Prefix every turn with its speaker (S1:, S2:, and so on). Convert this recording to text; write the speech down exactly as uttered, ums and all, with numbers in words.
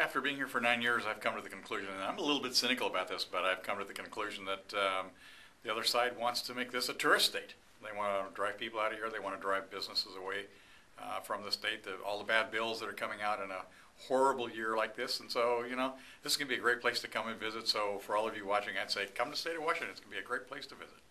S1: after being here for nine years, I've come to the conclusion, and I'm a little bit cynical about this, but I've come to the conclusion that um, the other side wants to make this a tourist state. They want to drive people out of here. They want to drive businesses away uh, from the state. The, all the bad bills that are coming out in a horrible year like this. And so, you know, this is going to be a great place to come and visit. So for all of you watching, I'd say come to the state of Washington. It's going to be a great place to visit.